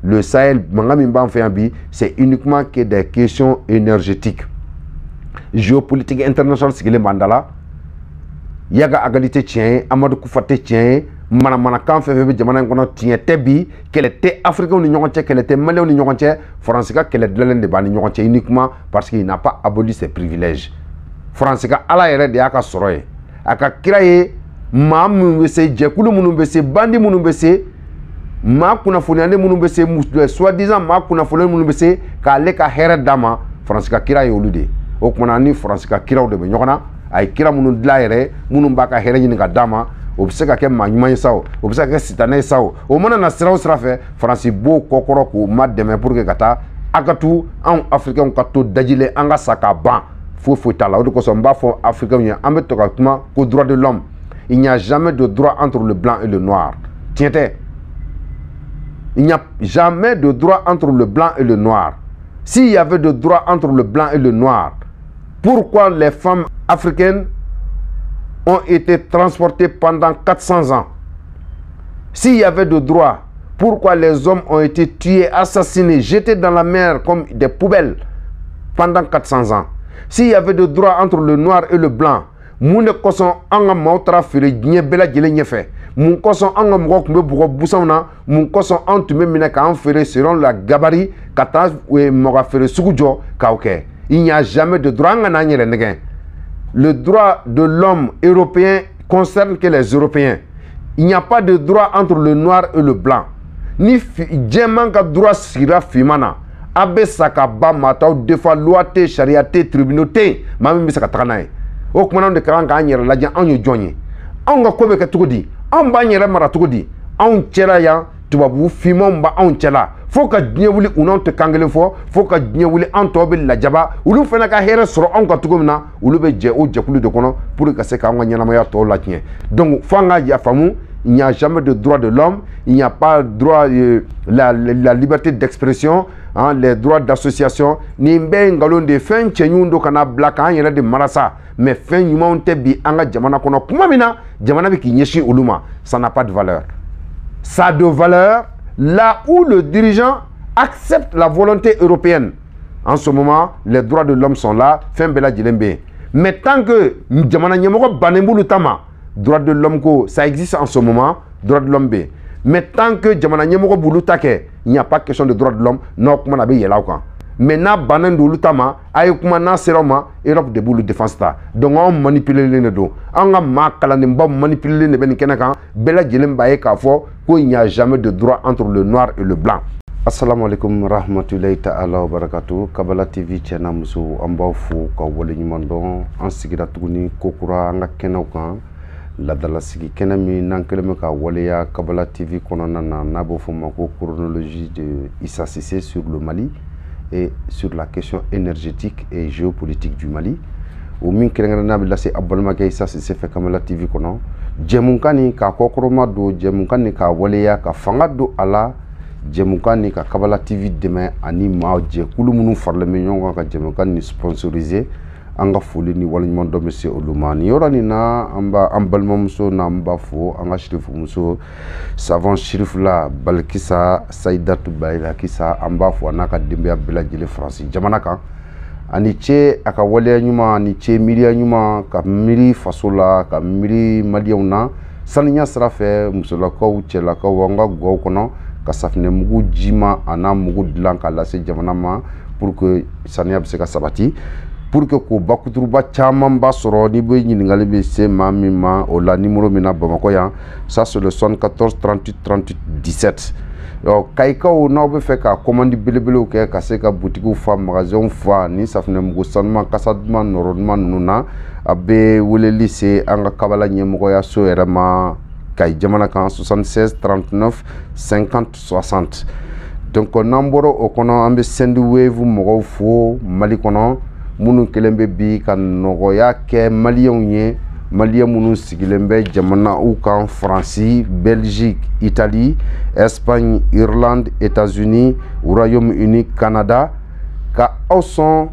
le Sahel, c'est uniquement que des questions énergétiques. Géopolitique internationale, c'est que les mandala. Yaga Agalite tient, Amadou Koufate tient, Manamana Kanfe, Jamana Kono tient, Tebi, qu'elle était africaine ou n'ignorante, qu'elle était malien ou n'ignorante, Francica, qu'elle est de l'un des ban ignorante uniquement parce qu'il n'a pas aboli ses privilèges. Francica, à la RD, Aka Soroye, Aka Kraye, Mamoubese, Djekoulou Mounoubese, Bandi Mounoubese, Ma Kunafoniane Mounoubese, soi-disant Ma Kunafoniane Mounoubese, Kaleka Heret Dama, Francica Kiraye Olude. Okmanani, Francica Kira de Benyona. Ay kira munu dlaire munu baka here ɲini ka dama o bɛ se ka kɛ maa ɲuman ye sa o bɛ se ka kɛ sitanɛ ye sa o mana na sira o sira fɛ Faransi b'o kɔkɔrɔ k'o ma dɛmɛ pour que ka taa a ka to anw africains ka to dajilen an ka sa ka ban foyi t'a la o de kosɔn n b'a fɔ africains ye an bɛ to ka kuma ko droit de l'homme il n'y a jamais de droit entre le blanc et le noir tiɲɛ tɛ il n'y a jamais de droit entre le blanc et le noir s'il y avait de droit entre le blanc et le noir pourquoi les femmes africaines ont été transportées pendant 400 ans? S'il y avait de droit, pourquoi les hommes ont été tués, assassinés, jetés dans la mer comme des poubelles pendant 400 ans? S'il y avait de droit entre le noir et le blanc, Moune Koson Anga Mautra Fere Niebela Djelenyefe, Moun Koson Anga Mwok Mbebuko Boussauna, Moun Koson Antume Mineka Anfere selon la gabarit, Kata Moga Fere Sukujo, Kauke. Il n'y a jamais de droit. Le droit de l'homme européen concerne que les Européens. Il n'y a pas de droit entre le noir et le blanc. Ni djemanga droit sira fimana. Abe saka ba mata deux fois loi te charia te tribunaux te mami misaka tranae. O kuma de karanga anyere la jan anyo jonye. Anga kobe ka tugudi. Amba nyere mara tugudi. An chera ya tubabu fimon ba an chela. Faut que Dieu voulait ou non te kangele faut que Dieu voulait en tobe la jaba ou lu fena ka here soro on ka tugumna ou lu be je o je kulu de kono pour que c'est ka nga nyana maya to la tien donc fanga ya famu il n'y a jamais de droit de l'homme il n'y a pas droit la liberté d'expression hein, les droits d'association ni mbe ngalon de fin chenyundo kana black an yele de marasa mais fin nyuma te bi anga jamana kono kuma mina jamana bi ki nyeshi uluma ça n'a pas de valeur ça a de valeur là où le dirigeant accepte la volonté européenne. En ce moment, les droits de l'homme sont là. Mais tant que droit de l'homme, ça existe en ce moment, droit de l'homme. Mais tant que il n'y a pas question de droit de l'homme, non, maintenant, banan du lutama, ayukuma na seroma, Europe de boulot défense ta. Donc on manipule les nedo. On a makalanimba manipuler les benikenakan, bela djelemba eka fo, qu'il n'y a jamais de droit entre le noir et le blanc. Assalamu alaikum rahmatullahi ta'ala wa barakatuh. Kabala TV channel musu amba fu ka wole nyimandon an sigira tuguni kokura anga kenaukan la dala sigi kenami nankeleme ka wole ya Kabala TV konona na nabo fu mako chronologie de Issa Cissé sur le Mali et sur la question énergétique et géopolitique du Mali. Au min kerengana bi lase abonnement ke Issa Cissé fe Kabala TV kono jemunkani ka kokoroma do jemunkani ka wole ya ka fanga do ala Djemukani ka Kabala TV demain ani ma je kulu munu farle minyon ka Djemukani sponsorisé anga fuli ni wala nymondo monsieur Olumani yorani na amba ambalma muso na amba fo anga shirifu muso savant shirif la Balkissa Saidatu Bayla kisa amba fo anaka dembe abela jele France jamana kan ani che aka wale nyuma ani che miria nyuma ka miri fasola ka miri maliona saninya srafe musola ko chela ko wanga go kono ka safine mugu jima ana mugu dilan ka lase jamana ma pour que saniya be se ka sabati pour que ko bakuturuba chaman ba soro ni be nyingali be se mami ma o la numéro mina Bamako ya ça c'est le 74 38 38 17 yo kayka o na be fe ka commande belebele o ke ka se ka boutique fa magasin fa ni safine mugu sanma kasadma normalement nuna abe wole lycée anga Kabala nyemoko ya so erama kay jamana kan 76 39 50 60 donc namboro o kono ambe sendi wave mo fo Mali kono munu kelembe bi kan nogo ya ke malien munu sigilembe jamana ou kan France Belgique Italie Espagne Irlande États-Unis Royaume-Uni Canada ka oson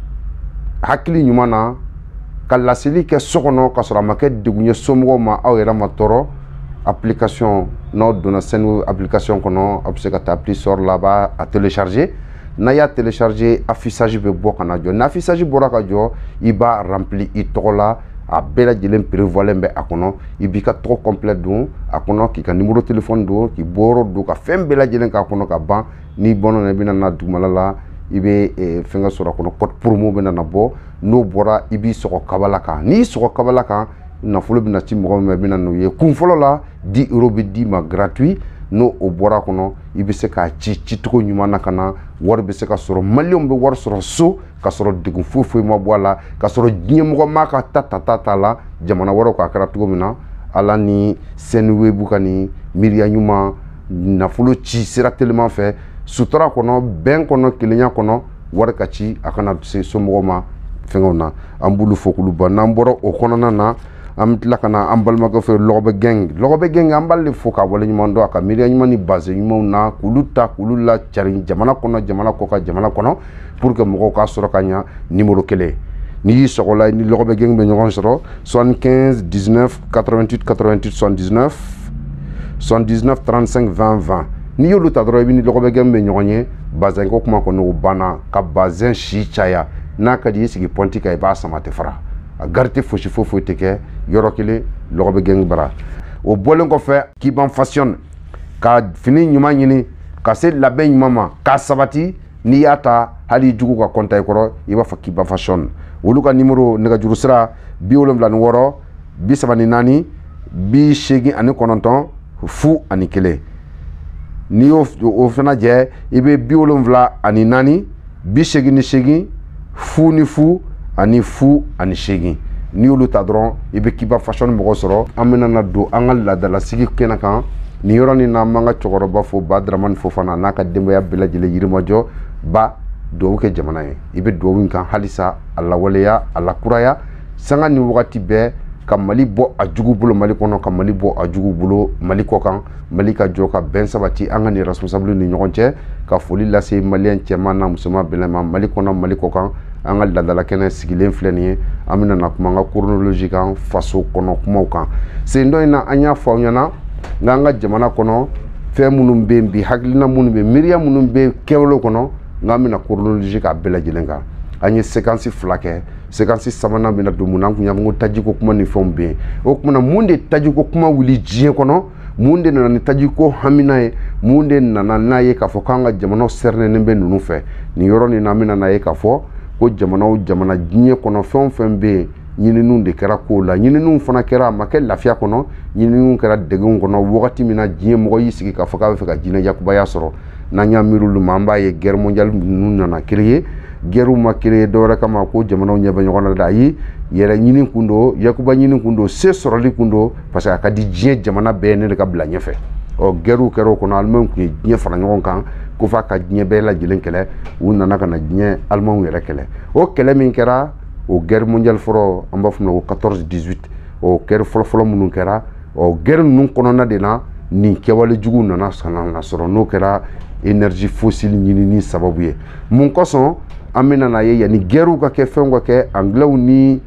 hakili nyumana ka lasili ke sokono ka sora make degunye somgo ma awera matoro application n'aw donna Senweb application kɔnɔ a bɛ se ka taa appli sort là-bas à télécharger n'a y'a télécharger affichage bɛ bɔ ka na jɔ n'affichage bɔra ka jɔ i b'a rempli i tɔgɔ la a bɛɛ lajɛlen prévoilen bɛ a kɔnɔ i b'i ka tɔgɔ complet don a kɔnɔ k'i ka numéro téléphone don k'i bɔyɔrɔ don ka fɛn bɛɛ lajɛlen k'a kɔnɔ ka ban n'i bɔnna na i bɛna na dugumala la i bɛ fɛnkɛ sɔrɔ a kɔnɔ code promo bɛna na bɔ n'o bɔra i b'i sɔgɔ kabala kan n'i sɔgɔ kabala kan nafolo bɛna ci mɔgɔ min ma i bɛna n'o ye kun fɔlɔ la 10 € bɛ d'i ma gratuit n'o o bɔra kɔnɔ i bɛ se k'a ci cicogo ɲuman na ka na wari bɛ se ka sɔrɔ maliyɛnw bɛ wari sɔrɔ so ka sɔrɔ degun foyi foyi ma bɔ a la ka sɔrɔ diɲɛmɔgɔ ma ka ta la jamana wɛrɛw k'a kɛra cogo min na ala ni Senweb ka nin miiriya ɲuman nafolo ci sira teliman fɛ sutura kɔnɔ bɛn kɔnɔ kelenya kɔnɔ wari ka ci a kana se somɔgɔw ma fɛngɛw na an b'olu fo k'olu ban n'an bɔra o kɔnɔna na an bɛ tila ka na an balimakɛ fɛ lɔgɔbɛ gɛng an b'ale fo k'a waleɲuman dɔn a ka miiriya ɲuman ni base ɲumanw na k'olu ta k'olu lacari jamana kɔnɔ jamana kɔ ka jamana kɔnɔ pour que mɔgɔw ka sɔrɔ ka ɲa numéro 1 n'i y'i sɔgɔla ni lɔgɔbɛ gɛng bɛ ɲɔgɔn sɔrɔ 75 19 88 88 79 79 35 20 20 n'i y'olu ta dɔrɔn i bɛ ni lɔgɔbɛ gɛng bɛ ɲɔgɔn ye bazɛn ko kuma kɔni o banna ka bazɛn si caya n'a ka di i sigi pɔnti kan i b'a sama tɛ fara a garite fosi foyi tɛ kɛ yɔrɔ kelen lɔgɔbɛ gɛng bara o bɔlen kɔfɛ Kiban Fashion ka fini ɲuman ɲini ka se labɛn ɲuman ma k'a sabati n'i y'a ta hali jugu ka kɔnta i kɔrɔ i b'a fɔ Kiban Fashion olu ka numéro nɛgɛjuru sira 76 34 89 01 n'i y'o fana jɛ i bɛ 74 80 88 0 n'i y'olu ta dɔrɔn i bɛ Kiban Fashion mɔgɔ sɔrɔ an bɛna na don an ka laadalasigi kɛnɛ kan nin yɔrɔnin na an b'an ka cɛkɔrɔba fo Ba Daramani Fofana n'a ka denbaya bɛɛ lajɛlen Yirimajɔ ba duwawu kɛ jamana ye i bɛ duwawu in kan halisa a lawaleya a lakuraya sanga ni wagati bɛɛ ka Mali bɔ a jugu bolo Mali kɔnɔ ka Mali bɔ a jugu bolo Mali kɔ kan Mali ka jɔ ka bɛn sabati an ka nin responsable ni ɲɔgɔn cɛ ka foli lase maliyɛn cɛman n'a musoman bɛɛ lajɛlen ma Mali kɔnɔ Mali kɔ kan an ka laadala kɛnɛ sigilen filɛ nin ye an bɛna na kuma an ka chronologie kan faso kɔnɔ kumaw kan sen dɔ in na an y'a fɔ aw ɲɛna n'an ka jamana kɔnɔ fɛn minnu bɛ yen bi hakilina minnu bɛ yen miiriya minnu bɛ kɛwale kɔnɔ n'an bɛna chronologie k'a bɛɛ lajɛlen kan an ye séquence 2 kɛ séquence 3nan bɛna don mun na an kun y'a fɔ ko tajiko kuma ni fɛnw bɛ yen o kumana mun de tajiko kuma wuli diɲɛ kɔnɔ mun de nana ni tajiko hamina ye mun de nana n'a ye k'a fɔ k'an ka jamanaw sɛrɛnnen bɛ ninnu fɛ nin yɔrɔ nin na an bɛna n'a ye k'a fɔ ko jamana diɲɛ kɔnɔ fɛn o fɛn bɛ yen ɲininiw de kɛra kow la ɲininiw fana kɛra a ma kɛ lafiya kɔnɔ ɲininiw kɛra degun kɔnɔ wagati min na diɲɛ mɔgɔ y'i sigi k'a fɔ k'a bɛ fɛ ka jinɛ yakubaya sɔrɔ n'an y'a miiri olu ma an b'a ye guerre mondiale ninnu nana créer guerrew ma créer dɔwɛrɛ kama ko jamanaw ɲɛ bɛ ɲɔgɔn na dɛ ayi yɛrɛ ɲini kun don yakuba ɲini kun don se sɔrɔli kun don parce que a ka di diɲɛ jamana bɛɛ ne de ka bila ɲɛfɛ guerrew kɛra o kɔnɔ alimɛnw kun ye diɲɛ fara ɲɔgɔn kan ko f'a ka diɲɛ bɛɛ lajɛlen kɛlɛ u nana ka na diɲɛ alimɛnw yɛrɛ kɛlɛ o kɛlɛ min kɛra o guerre mondiale fɔlɔ an b'a fɔ ma ko 14-18 o guerre fɔlɔfɔlɔ minnu kɛra guerre ninnu kɔnɔna de na nin kɛwale jugu nana sɔrɔ n'o kɛra énergie fossile ɲinini sababu ye mun kosɔn an bɛna n'a ye yanni guerrew ka kɛ fɛnw ka kɛ anglais ni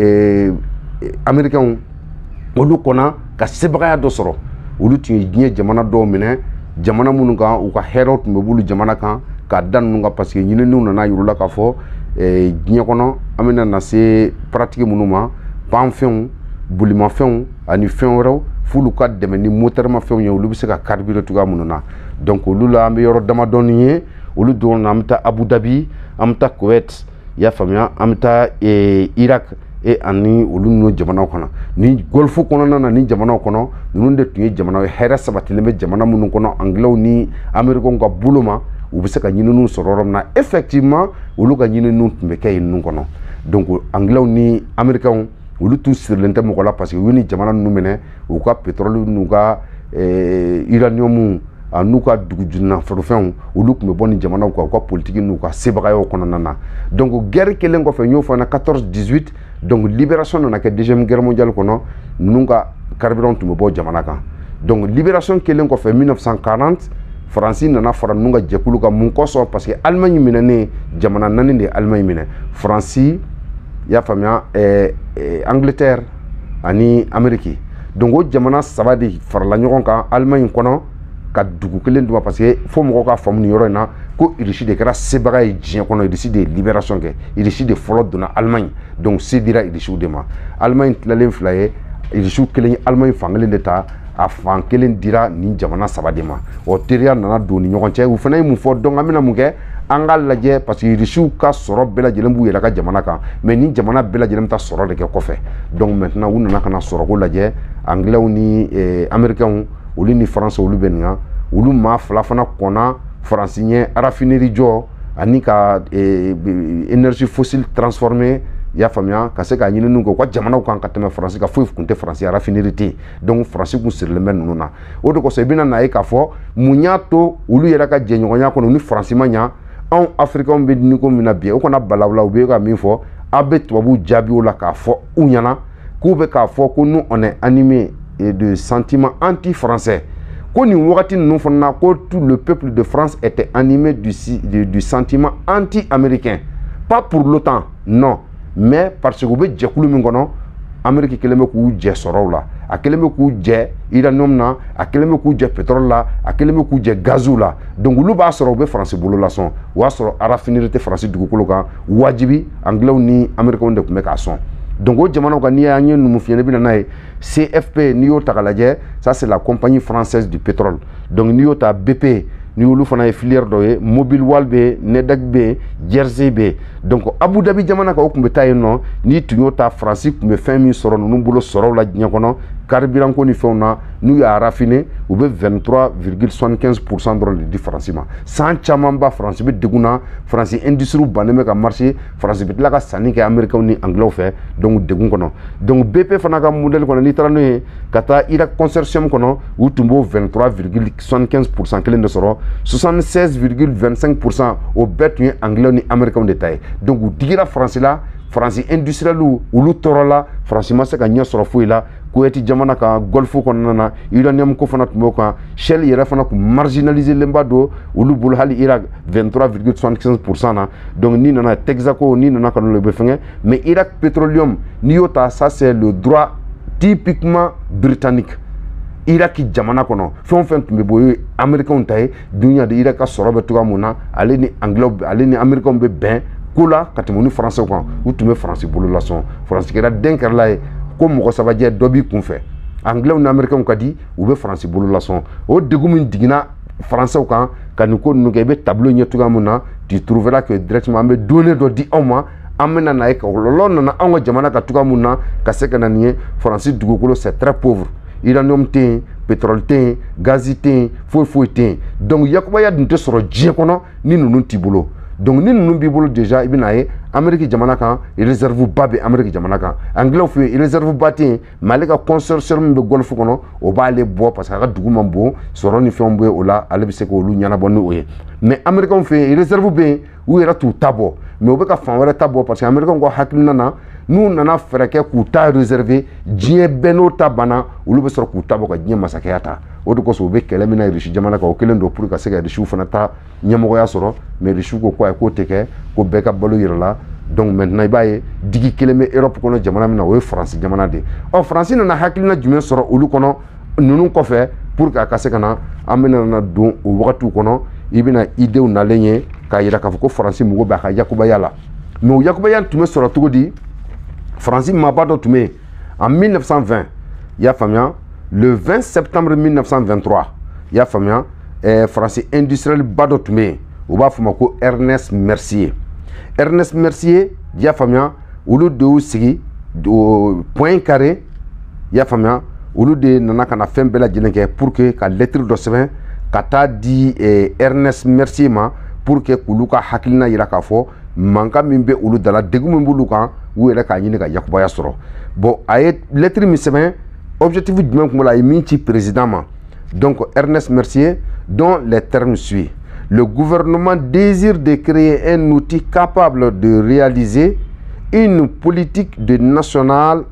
américains olu kɔnna ka sebagaya dɔ sɔrɔ olu tun ye diɲɛ jamana dɔw minɛ jamana minnu kan u ka hɛrɛw tun bɛ b'olu jamana kan k'a da ninnu kan parce que ɲininiw nana yir'u k'a fɔ diɲɛ kɔnɔ an bɛna na se pratique minnu ma panfɛnw bolimafɛnw ani fɛn wɛrɛw f'olu ka dɛmɛ ni moteurmafɛnw ye olu bɛ se ka carburer cogoya minnu na donc olu la an bɛ yɔrɔ damadɔni ye olu dɔrɔn na an bɛ taa Abu Dhabi an bɛ taa Kuwait i y'a faamuya an bɛ taa Irak ani olu ninnu jamanaw kɔnɔ ni golfe kɔnɔna na ni jamanaw kɔnɔ ninnu de tun ye jamanaw ye hɛrɛ sabatilen bɛ jamana minnu kɔnɔ anglais ni américains ka bolo ma u bɛ se ka ɲininiw sɔrɔ yɔrɔ min na effectivement olu ka ɲininiw tun bɛ kɛ yen ninnu kɔnɔ donc anglais ni américains olu tun sirilen tɛ mɔgɔ la parce que u ye nin jamana ninnu minɛ u ka pétrole n'u ka uranium n'u ka dugujunafɛnw olu tun bɛ bɔ nin jamanaw kan u ka politique n'u ka sebagayaw kɔnɔna na donc guerre kelen kɔfɛ n y'o fɔ an na 14-18 donc libération nana kɛ deuxième guerre mondiale kɔnɔ ninnu ka carburant tun bɛ bɔ jamana kan donc libération kelen kɔfɛ 1940 faransi nana fara ninnu ka jɛkulu kan mun kosɔn parce que Allemagne minɛnen jamana 4 de ye Allemagne minɛ faransi i y'a faamuya Angleterre ani Amérique donc o jamana saba de farala ɲɔgɔn kan Allemagne kɔnɔ ka dugu kelen d'u ma parce que fo mɔgɔw ka faamu nin yɔrɔ in na ko Russie de kɛra sebaga ye diɲɛ kɔnɔ Russie de libération kɛ Russie de fɔlɔ donna Allemagne donc se dira Russie de ma Allemagne tilalen fila ye Russie kelen ye Allemagne fan kelen de ta a fan kelen dira nin jamana saba de ma o teriya nana don ni ɲɔgɔn cɛ u fana ye mun fɔ donc an bɛna mun kɛ an ka lajɛ parce que Russie ka sɔrɔ bɛɛ lajɛlen b'u yɛrɛ ka jamana kan mais ni jamana bɛɛ lajɛlen bɛ taa sɔrɔ de kɛ kɔfɛ donc maintenant u nana ka na sɔrɔ ko lajɛ anglais ni américains olu ni France olu bɛ nin kan olu maa fila fana kɔnna France ɲɛ raffinerie jɔ ani ka énergie fossile transformée y'a faamuya ka se ka ɲininiw kɛ u ka jamanaw kan ka tɛmɛ France ka foyi kun tɛ France raffinerie tɛ donc France kun sirilen bɛ ninnu na o de kosɔn i bɛna na ye k'a fɔ mun y'a to olu yɛrɛ ka jɛɲɔgɔnya kɔnɔ ni France ma ɲa anw africains bɛ niveau min na bi o kana balabala u bɛ ka min fɔ a bɛ tubabuw jaabi o la k'a fɔ u ɲɛna k'u bɛ k'a fɔ ko nous on est animé de sentiments anti-français ko nin wagati ninnu fana na ko tout le peuple de France était animé du sentiment anti-américain pas pour l'OTAN non mais parce que u bɛ jɛkulu min kɔnɔ Amérique kelen bɛ k'u jɛ sɔrɔw la a kelen bɛ k'u jɛ uranium na a kelen bɛ k'u jɛ pétrole la a kelen bɛ k'u jɛ gaziw la donc olu b'a sɔrɔ u bɛ France bolo la sɔn o y'a sɔrɔ raffinerie tɛ France dugukolo kan wajibi anglais ni américains de tun bɛ k'a sɔn donc o jamanaw kan n'i y'an ye numu fiɲɛ bɛ na n'a ye CFP n'i y'o ta k'a lajɛ ça c'est la compagnie française du pétrole donc n'i y'o ta BP ni olu fana ye filière dɔ ye Mobilwal bɛ yen Nedec bɛ yen Jersey bɛ yen donc Abu Dhabi jamana kan o tun bɛ taa yen nɔ n'i tun y'o ta France tun bɛ fɛn min sɔrɔ ninnu bolo sɔrɔw la diɲɛ kɔnɔ carburant ko ni fɛnw na n'u y'a raffiner u bɛ 23,75% dɔrɔn de di France ma san caman ba France bɛ degun na France industrie bannen bɛ ka marché France bɛ tila ka sanni kɛ américains ni anglais fɛ donc degun kɔnɔ donc BP fana ka modèle kɔnɔ n'i taara n'o ye ka taa Irak consortium kɔnɔ u tun b'o 23,75% kelen de sɔrɔ 76,25% au bɛɛ tun ye anglais ni américains de ta ye donc u digira France la France industriel olu tɔɔrɔ la France ma se ka ɲɛ sɔrɔ foyi la Kuwait jamana ka golfe kɔnɔna na uranium ko fana tun b'o kan Shell yɛrɛ fana kun marginalisé lenba don olu bolo hali Irak 23,75% na donc ni nana Texaco ni nana ka n'olu bɛ fɛngɛ mais Irak Petroleum n'i y'o ta ça c'est le droit typiquement britannique Irak jamana kɔnɔ fɛn o fɛn tun bɛ bɔ o ye américains ta ye dunuya de Irak ka sɔrɔ bɛ cogoya mun na ale ni anglais ale ni américains bɛ bɛn ko la ka tɛmɛ ni français kan u tun bɛ France bolo la sɔn France kɛra den kɛrɛla ye ko mɔgɔ sabajɛ dɔ b'i kunfɛ anglais ni américains ka di u bɛ France bolo la sɔn o degun min diginna français kan ka nin ko ninnu kɛ i bɛ tableau ɲɛ cogoya mun na tu trouveras que directement an bɛ données dɔ di aw ma an bɛna na ye ka kɔlɔlɔ nana anw ka jamana ka cogoya mun na ka se ka na nin ye France dugukolo c'est très pauvre uranium tɛ yen pétrole tɛ yen gazi tɛ yen foyi foyi tɛ yen donc yakubaya dun tɛ sɔrɔ diɲɛ kɔnɔ ni ninnu t'i bolo donc ni ninnu b'i bolo déjà i bɛna ye Amérique jamana kan réserve ba bɛ Amérique jamana kan anglais fɛ yen réserve ba tɛ yen mais ale ka consortium min bɛ golfe kɔnɔ o b'ale bɔ parce que a ka dugu man bon sɔrɔ ni fɛnw bɛ o la ale bɛ se k'olu ɲɛnabɔ ni o ye mais américains fɛ yen réserve bɛ yen u yɛrɛ t'u ta bɔ mais u bɛ ka fan wɛrɛ ta bɔ parce que américains ka hakilina na n'u nana fɛɛrɛ kɛ k'u ta réserver diɲɛ bɛɛ n'o ta banna olu bɛ sɔrɔ k'u ta bɔ ka diɲɛ masakɛya ta o de kosɔn u bɛ kɛlɛ min na Russie jamana kan o kelen don pour ka se ka Russie fana ta ɲɛmɔgɔya sɔrɔ mais Russie ko ko ayi k'o tɛ kɛ ko bɛɛ ka balo yɛrɛ la donc maintenant i b'a ye digi kelen bɛ Europe kɔnɔ jamana min na o ye France jamana de ɔ France nana hakilina jumɛn sɔrɔ olu kɔnɔ ninnu kɔfɛ pour que a ka se ka na an bɛna na don o wagatiw kɔnɔ i bɛna idéw nalen ye k'a jira k'a fɔ ko France mago bɛ a ka yakubaya la mais o yakubaya tun bɛ sɔrɔ cogo di France maaba dɔ tun bɛ yen en 1920 i y'a faamuya le 20 septembre 1923 i y'a faamuya France industriel ba dɔ tun bɛ yen u b'a fɔ ma ko Ernest Mercier Ernest Mercier i y'a faamuya olu de y'u sigi point carré i y'a faamuya olu de nana ka na fɛn bɛɛ lajɛlen kɛ pour que ka lettre dɔ sɛbɛn ka taa di Ernest Mercier ma pour que k'olu ka hakilina yira k'a fɔ mankan min bɛ olu dala degun min b'olu kan u yɛrɛ k'a ɲini ka yakubaya sɔrɔ bon a ye lettre min sɛbɛn objectif jumɛn tun b'o la a ye min ci président ma donc Ernest Mercier dont les termes suivent le gouvernement désire de créer un outil capable de réaliser une politique nationale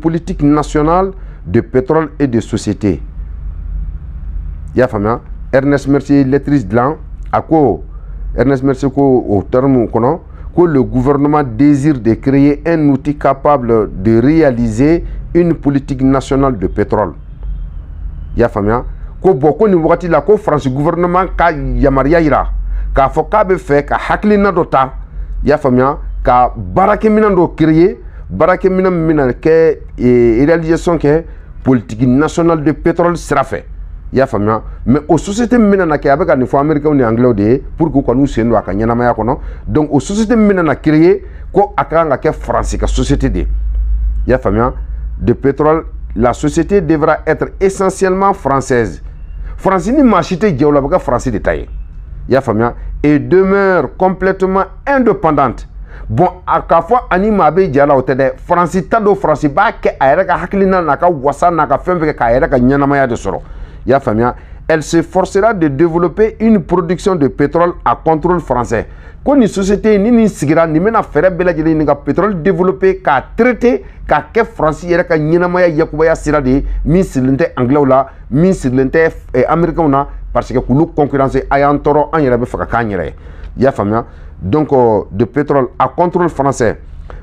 de pétrole et de société. Il y a femme Ernest Mercier lettre dilan a ko Ernest Mercier ko au terme kono que le gouvernement désire de créer un outil capable de réaliser une politique nationale de pétrole. Ya famia ko boko ni wakati la ko France gouvernement ka yamaria ira ka fo ka be fe ka haklina dota ya famia ka barake minando créer barake minam ke réalisation ke politique nationale de pétrole sera fait. Ya famia mais aux sociétés minana ke avec ni fo américain ni anglais de pour que ko nous sendo aka nyana maya kono donc aux sociétés minana créer ko akanga ke France ka société de ya famia de pétrole. La société devra être essentiellement française. France ni machité diawla français détaillé. Ya famia et demeure complètement indépendante. Bon à ka fois anima be diala otede France tado France ba ke ayra haklina naka wasa naka fembe ka ayra ka nyana maya de soro. Ya famia elle se forcera de développer une production de pétrole à contrôle français. Quand une société ni sigira ni mena fere bela jeli ni ka pétrole développé ka traité ka ke français yera ka nyinamaya yakubaya sira de min silente anglais la min silente américain na parce que kulu concurrence ayan toro an yera be faka kanyere ya famia donc de pétrole à contrôle français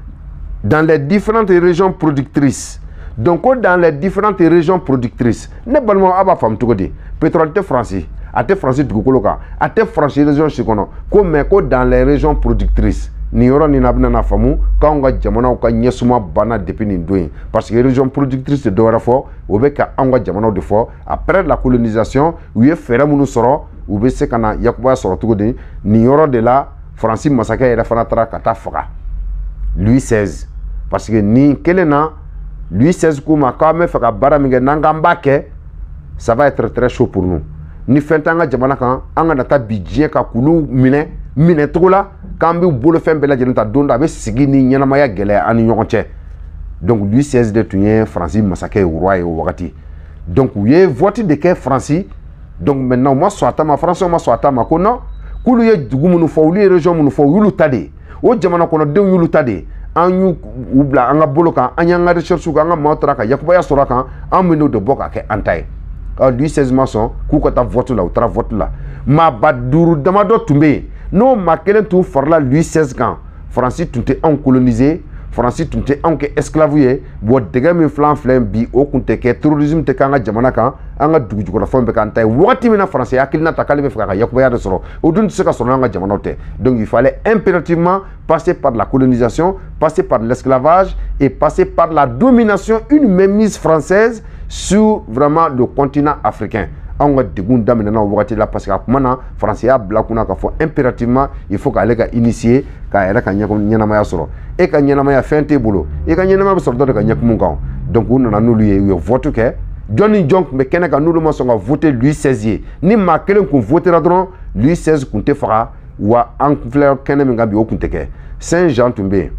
dans les différentes régions productrices. Donc dans les différentes régions productrices ne balmo aba fam tugodi pétrole te français ate français dugukoloka ate français région chikono ko mais ko dans les régions productrices ni yoro ni nabna na famu ka nga jamana ka nyesuma bana depuis ni doing parce que région productrice de dora fo obe ka anga jamana de fo après la colonisation oui fera munu soro obe se kana yakuba soro tugodi ni yoro de la français masaka era fana tra kata foka Louis XVI parce que ni kelena Louis XVI kuma ka me faka bara minge nangamba ke ça va être très chaud pour nous. Ni fentanga jamana kan anga nata bidje ka kulu mine tola kambi bolo fembe la jelenta donda be sigi ni nyanama ya gele ani nyonche. Donc Louis XVI de tunye Francis massacre roi et wakati. Donc oui vote de ke Francis. Donc maintenant moi soit ma France moi soit ma kono kulu ye dugumunu fo li région munu fo yulu tade. O jamana kono de yulu tade. Anyu ubla anga bolo kan anya recherche ko anga motra ka yakuba ya sora kan amino de boka ke antai. Lui 16 maçon kukota vote là ou tra vote là ma baduru damado tumbe no makelen tu farla lui 16 ans Francis tunte en colonisé Francis tunte en ke esclavier bo dega mi flan flan bi o kunte ke terrorisme te kanga jamana kan anga dugu jugo la fombe kan tay wati mina français akilna takale be faka yakuba ya de soro o dun se ka soro nga jamana te donc il fallait impérativement passer par la colonisation passer par l'esclavage et passer par la domination une mainmise française sur vraiment le continent africain. On va dégounder maintenant là parce que maintenant français a blakuna ka faut impérativement il faut qu'aller ka initier ka era ka nyama ya soro et ka nyama ya fente bolo et ka nyama soro de ka nyak munga donc on a nous lui vote que Johnny Junk mais kenaka nous le songa voter Louis XVI ni ma kelen ko votera dron Louis XVI kunte fara wa en fleur kenem ngabi o kunte ke Saint-Jean Tumbe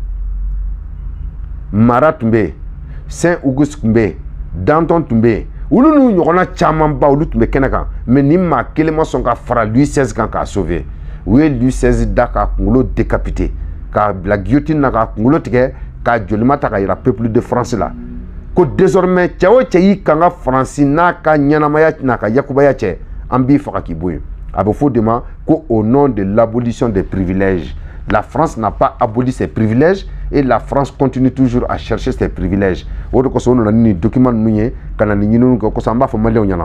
Marat Tumbe Saint-Auguste Tumbe Danton Tumbe ulu nu nyona chaman ba ulu tumbe kenaka mais ni ma kelema son ka fara Louis XVI kan ka sauver oui Louis XVI daka kungulo décapité ka la guillotine na ka kungulo tike ka jolima ta ka ira peuple de France là ko désormais tiawo tiyi kanga France na ka nyanamaya na ka yakubaya che ambi faka kiboy abo fo dema ko au nom de l'abolition des privilèges. La France n'a pas aboli ses privilèges et la France continue toujours à chercher ses privilèges. Odo ko sono ni document nunye kana ni nyinu ko samba fo male onyana.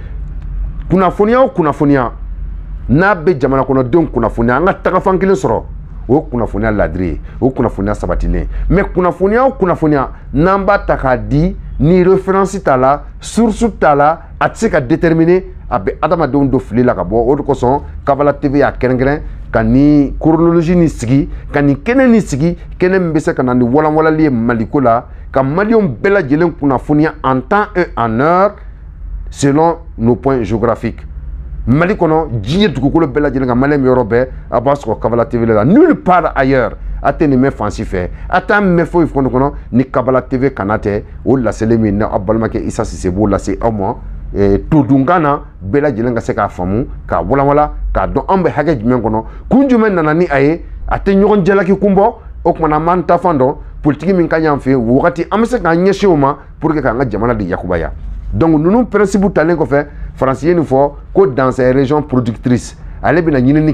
Kuna fonia na be jamana kono don kuna fonia nga taka fankile soro. O kuna fonia ladri, o kuna fonia sabatile. Mais kuna fonia namba takadi ni référence tala, source tala, atsika déterminer abe adama don do fili la kabo. Odo ko son Kavala TV ya kerengren kani chronologie ni sigi kani kenen ni sigi kenen mbese kana ni wala liye malikola ka malion bela jelen kuna fonia en temps et en heure selon nos points géographiques. Malikono djie dugukolo bela jelen ka malem yorobe abasko Kavala TV la nulle part ailleurs atene me fancy fait atam me fo ifkono kono ni Kavala TV kanate o la selemi na abalmake isa sisebo la se amo tudungana bela jelenga se ka famu ka wala ka don ambe hage jimen kono kunjumen nanani aye ate nyogon jelaki kumbo okmana man tafando politique min kanyam fe wakati amse ka nyeshoma pour que ka nga jamana di yakubaya. Donc nous principe talen ko fe français ni fo ko dans ces régions productrices ale bina nyini ke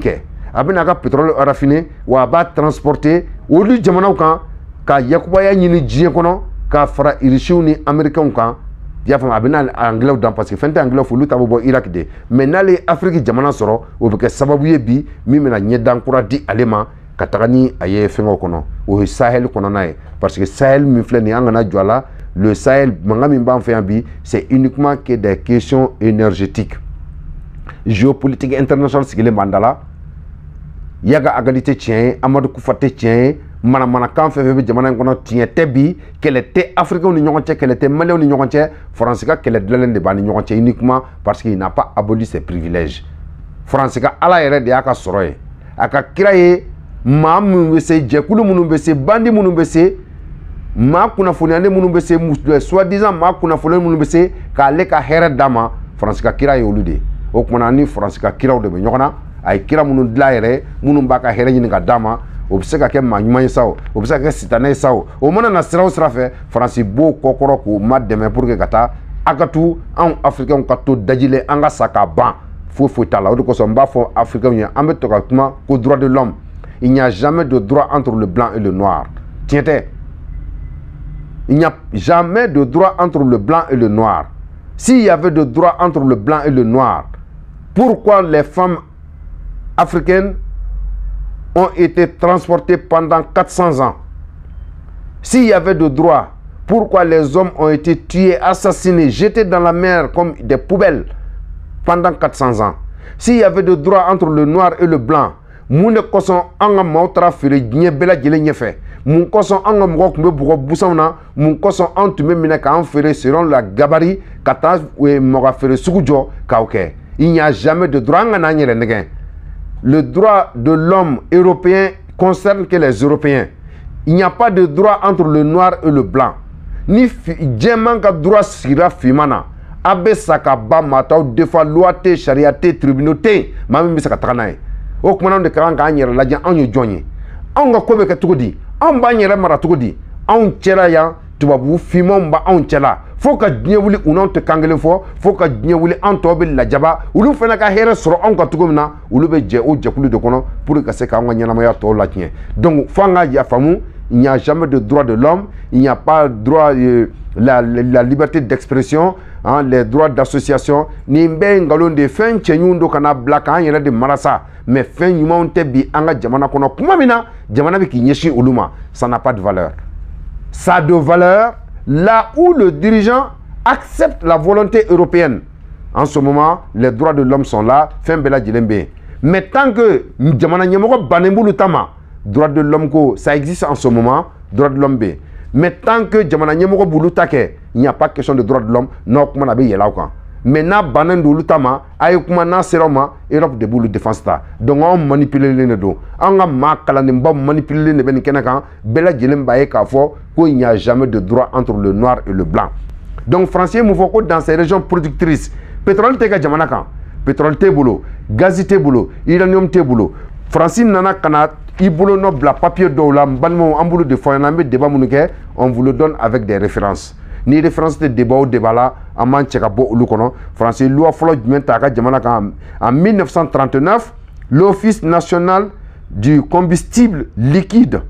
a bɛna ka pétrole raffiné wa a b'a transporter olu jamanaw kan ka yakubaya ɲini diɲɛ kɔnɔ ka fara irisiw ni américains kan i y'a faamu a bɛna anglais dan parce que fɛn tɛ anglais fo olu ta bɛ bɔ Irak de mais n'ale ye Afrique jamana sɔrɔ o bɛ kɛ sababu ye bi min bɛna ɲɛdan kura di ale ma ka taga ni a ye fɛngɛw kɔnɔ o ye Sahel kɔnɔna ye parce que Sahel min filɛ nin ye an kana jɔ a la le Sahel mankan min b'an fɛ yan bi c'est uniquement que des questions énergétiques géopolitique internationale sigilen b'an da la Yaga Agali tɛ tiɲɛ ye Amadu Kufa tɛ tiɲɛ ye manamanakan fɛn fɛn bɛ jamana in kɔnɔ tiɲɛ tɛ bi kɛlɛ tɛ africains ni ɲɔgɔn cɛ kɛlɛ tɛ maliyɛnw ni ɲɔgɔn cɛ faransi ka kɛlɛ dilanlen de b'an ni ɲɔgɔn cɛ uniquement parce qu'il n'a pas aboli ses privilèges faransi ka ala yɛrɛ de y'a ka sɔrɔ ye a ka kira ye maa minnu bɛ se jɛkulu minnu bɛ se bandi minnu bɛ se maa kunnafoniyalen minnu bɛ se soi-disant maa kunnafoniyalen minnu bɛ se k'ale ka hɛrɛ d'a ma faransi ka kira ye olu de o kumana ni faransi ka kiraw de bɛ ɲɔgɔn na a ye kira minnu dilan yɛrɛ minnu b'a ka hɛrɛ ɲini ka d'a ma o bɛ se ka kɛ maa ɲuman ye sa o bɛ se ka kɛ sitanɛ ye sa o mana na sira o sira fɛ faransi b'o kɔkɔrɔ k'o ma dɛmɛ pour que ka taa a ka to anw africains ka to dajilen an ka sa ka ban foyi t'a la o de kosɔn n b'a fɔ africains ye an bɛ to ka kuma ko droit de l'homme il n'y a jamais de droit entre le blanc et le noir tiɲɛ tɛ il n'y a jamais de droit entre le blanc et le noir s'il y avait de droit entre le blanc et le noir pourquoi les femmes africaines ont été transportées pendant 400 ans. S'il y avait de droit, pourquoi les hommes ont été tués, assassinés, jetés dans la mer comme des poubelles pendant 400 ans? S'il y avait de droit entre le noir et le blanc, mun de kosɔn an ka maaw taara feere diɲɛ bɛɛ lajɛlen ɲɛfɛ mun kosɔn an ka mɔgɔw tun bɛ bugɔ busanw na mun kosɔn an tun bɛ minɛ k'an feere selon la gabarit ka taa mɔgɔ feere sugu jɔ k'aw kɛ il n'y a jamais de droit an ka n'an yɛrɛ nɛgɛn. Le droit de l'homme européen concerne que les Européens. Il n'y a pas de droit entre le noir et le blanc. Ni djemman ka droit sira fimana. Abe saka ba mataw defa loi te charia te tribunaux te mami mi saka tagana ye. O kuma de kan ka nyere lajɛ an ye jɔn ye. An ka ko bɛ kɛ cogo di? An b'an yɛrɛ mara cogo di? Anw cɛla yan tubabu fimanw b'anw cɛla. Fo ka diɲɛ wuli u n'anw tɛ kan kelen fɔ fo ka diɲɛ wuli an tɔw bɛ lajaba olu fana ka hɛrɛ sɔrɔ anw ka cogo min na olu bɛ jɛ o jɛkulu de kɔnɔ pour ka se k'an ka ɲɛnamaya tɔw latiɲɛ donc fo an ka yafaamu il n'y a jamais de droit de l'homme il n'y a pas droit la liberté d'expression hein, les droits d'association nin bɛɛ ngalon de fɛn cɛɲuw do kana bila k'an yɛrɛ de mara sa mais fɛn ɲumanw tɛ bi an ka jamana kɔnɔ kuma min na jamana bɛ k'i ɲɛsin olu ma ça n'a pas de valeur ça a de valeur là où le dirigeant accepte la volonté européenne. En ce moment, les droits de l'homme sont là, fin bela djelembe. Mais tant que jamana nyamoko banembulu tama, droits de l'homme ça existe en ce moment, droits de l'homme B. Mais tant que jamana nyamoko bulu take, il n'y a pas question de droits de l'homme, non kuma na be yela kan. Mais na banendulu tama, ay kuma na seroma, Europe de bulu défense ta. Donc on manipule le do. On a ma kalanimba manipuler ne ben kenakan, bela djelemba e ka fo qu'il n'y a jamais de droit entre le noir et le blanc. Donc français moufoko dans ces régions productrices, pétrole te ka jamana kan, pétrole te bolo, gaz te bolo, uranium te bolo. Français nana kana ibolo no bla papier do la banmo ambulu de foyanambe débat munuke, on vous le donne avec des références. Ni référence de débat au débat là, en mancheka bo ulukono, français loi folo jumenta ka jamana kan en 1939, l'Office national du combustible liquide.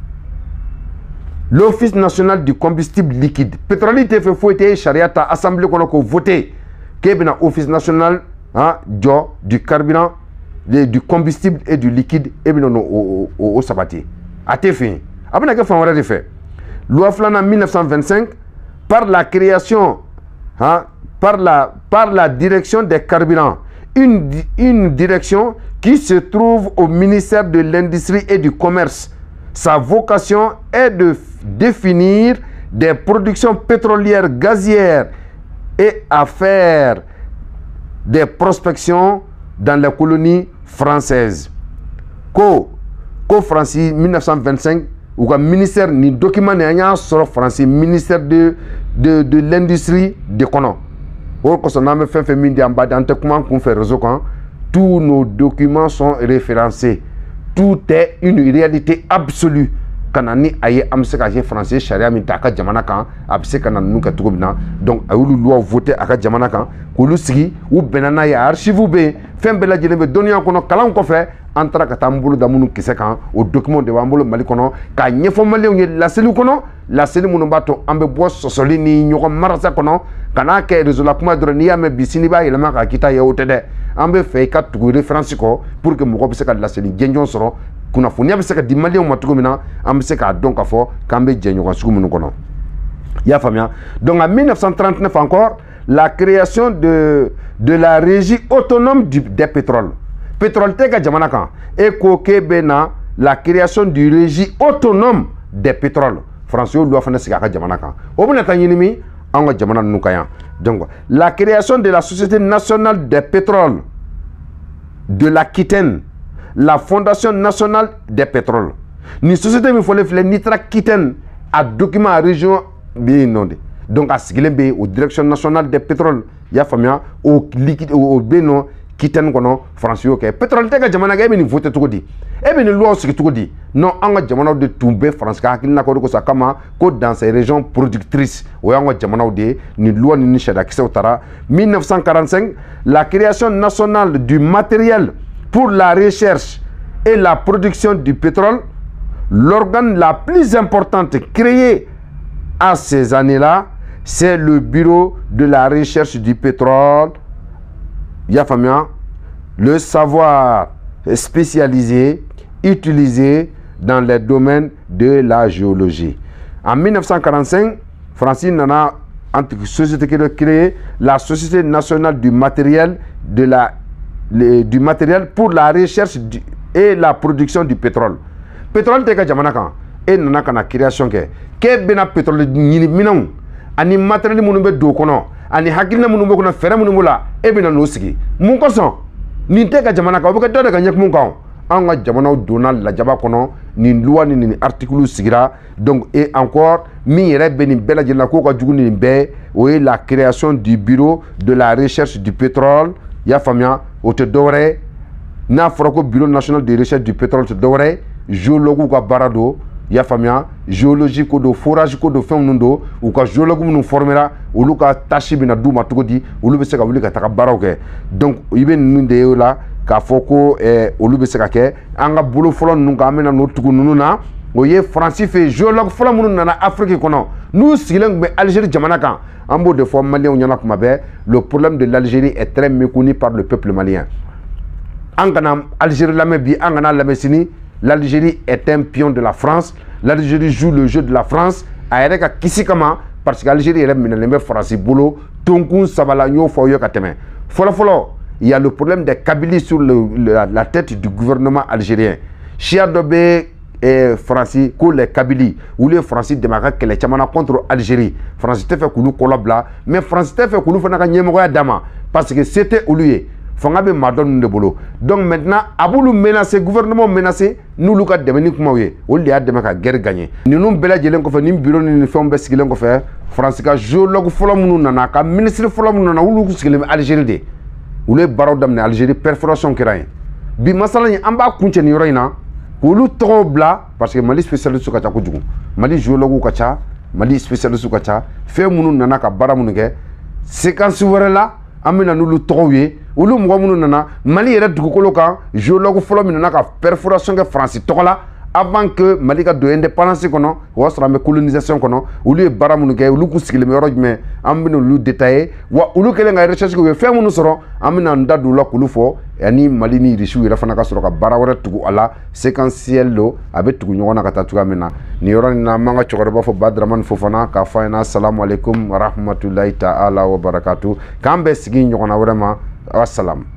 L'Office national du combustible liquide. Pétrole te fait fouetter charia ta assemblée qu'on a voté. Kebina Office national du carburant, du combustible et du liquide et bien au sabatier. A te fait. Après que fait de fait. Loi Flana 1925 par la création par la direction des carburants, une direction qui se trouve au ministère de l'Industrie et du Commerce. Sa vocation est de définir des productions pétrolières, gazières et à faire des prospections dans les colonies françaises. Co français 1925 ou comme ministère ni document n'est sur français ministère de l'industrie de Kono. Au concernant fait mindi en bas dans comment qu'on fait réseau quand tous nos documents sont référencés. Tout est une réalité absolue. Kanani aye amseka français charia min taka jamana kan abse kana nuka tugobina donc ayulu loi voter aka jamana kan kulu sigi ou benana ya archive be fembela jelebe doniya kono kalan ko fe antara ka taa n bolo da minnu kisɛ kan o document de b'an bolo Mali kɔnɔ k'a ɲɛfɔ maliyɛnw ye laseli kɔnɔ laseli minnu b'a to an bɛ bɔ sɔsɔli ni ɲɔgɔn marasa kɔnɔ ka n'a kɛ réseau la kuma dɔrɔn n'i y'a mɛn bi sini b'a yɛlɛma k'a k'i ta ye o tɛ dɛ an bɛ fɛ i ka tugu référence kɔ pour que mɔgɔ bɛ se ka laseli jɛnjɔn sɔrɔ kunnafoniya bɛ se ka di maliyɛnw ma cogo min na an bɛ se k'a dɔn k'a fɔ k'an bɛ jɛ ɲɔgɔn sugu minnu kɔnɔ i y'a faamuya donc en 1939 encore la création de la régie autonome des pétroles pétrole tɛ ka jamana kan e ko k'e bɛ na la création du régie autonome des pétroles français olu fana sigi a ka jamana kan o bɛna taa ɲini min an ka jamana ninnu kan yan donc la création de la société nationale des pétroles de l'Aquitaine la fondation nationale des pétroles ni société min fɔlen filɛ n'i taara Aquitaine a document a région bɛ yen nɔ de donc a sigilen bɛ o direction nationale des pétroles i y'a faamuya o liquide o bɛ yen nɔ Aquitaine kɔnɔ France y'o kɛ pétrole tɛ ka jamana kɛ e bɛ nin voter cogo di e bɛ nin loi sigi cogo di non an ka jamanaw de tun bɛ France ka hakilina kɔ de ko sa kama ko dans ces régions productrices o y'an ka jamanaw de ye nin loi ni sariya kisɛw taara 1945 la création nationale du matériel pour la recherche et la production du pétrole l'organe la plus importante créée à ces années-là c'est le bureau de la recherche du pétrole. Yafamia, le savoir spécialisé utilisé dans les domaines de la géologie. En 1945, Francine Nana société qui a créé la Société nationale du matériel du matériel pour la recherche et la production du pétrole. Pétrole te ka jamana kan e nana kana création ke bena pétrole ɲini minɛnw ani matériel minnu bɛ don kɔnɔ ani hakilina minnu bɛ kɔnɔ fɛɛrɛ minnu b'o la e bɛna n'o sigi mun kosɔn nin tɛ ka jamana kan o bɛ kɛ dɔ de ka ɲɛkumun kan an ka jamanaw donna lajaba kɔnɔ nin loi ni nin article sigira donc et encore min yɛrɛ bɛ nin bɛɛ lajɛlen na k'o ka jugu nin bɛɛ o ye la création du bureau de la recherche du pétrole i y'a faamuya o tɛ dɔwɛrɛ ye n'a fɔra ko bureau national de recherche du pétrole tɛ dɔwɛrɛ ye géologue ka baara don i y'a faamuya géologie ko don forage ko don fɛn minnu don u ka géologue minnu formera olu ka tâche bɛna d'u ma cogo di olu bɛ se ka wuli ka taga baaraw kɛ donc i bɛ ninnu de ye o la k'a fɔ ko olu bɛ se ka kɛ an ka bolo fɔlɔ ninnu kan an bɛna n'o tugu ninnu na o ye faransi fɛ yen géologue fɔlɔ minnu nana Afrique kɔnɔ n'u sigilen tun bɛ Algérie jamana kan an b'o de fɔ maliyɛnw ɲɛna kuma bɛɛ le problème de l'Algérie est très méconnu par le peuple malien an kana Algérie lamɛn bi an kana lamɛn sini l'Algérie est un pion de la France. L'Algérie joue le jeu de la France. A ka kisi kama parce que l'Algérie est minalen bɛ France bolo tonkun sabala y'o fɔ ye ka tɛmɛ. Fɔlɔ il y a le problème des Kabylie sur la tête du gouvernement algérien. Chia dɔ bɛ France ko les Kabylie olu ye France dɛmɛ a ka kɛlɛ caman na contre Algérie. France tɛ fɛ k'olu kɔlɔ bila mais France tɛ fɛ k'olu fana ka ɲɛmɔgɔya d'a ma parce que c'était olu ye. Fanga bɛ maa dɔ ninnu de bolo donc maintenant a b'olu menacer gouvernement menacer n'olu ka dɛmɛ ni kumaw ye olu de y'a dɛmɛ ka guerre gagner ninnu bɛɛ lajɛlen kɔfɛ nin bureau ni fɛnw bɛɛ sigilen kɔfɛ France ka géologue fɔlɔ minnu nana ka ministre fɔlɔ minnu nana olu sigilen bɛ Algérie de olu ye baaraw daminɛ Algérie perforation kɛra yen bi masala in an b'a kuncɛ nin yɔrɔ in na k'olu tɔgɔw bila parce que Mali spécialiste ka ca kojugu Mali géologue ka ca Mali spécialiste ka ca fɛn minnu nana ka baara minnu kɛ séquence wɛrɛ la an bɛna n'olu tɔgɔw ye olu mɔgɔ minnu nana Mali yɛrɛ dugukolo kan géologue fɔlɔ min nana ka perforation kɛ France tɔgɔ la avant que Mali ka don indépendance kɔnɔ o y'a sɔrɔ an bɛ colonisation kɔnɔ olu ye baara minnu kɛ olu kun sigilen bɛ yɔrɔ jumɛn an bɛna olu détailler wa olu kɛlen ka recherche kɛ u ye fɛn minnu sɔrɔ an bɛna n da don o la k'olu fɔ ani Mali ni Irisiw yɛrɛ fana ka sɔrɔ ka baara wɛrɛ tugu a la séquentiel don a bɛ tugu ɲɔgɔn na ka taa cogoya min na nin yɔrɔ nin na an b'an ka cɛkɔrɔba fɔ Badramani Fofana k'a fɔ an ɲɛna salamu aleykum wa rahmatulahi ta'ala wa barakatu k'an bɛɛ sigi ɲɔgɔnna wɛrɛ ma wa salam.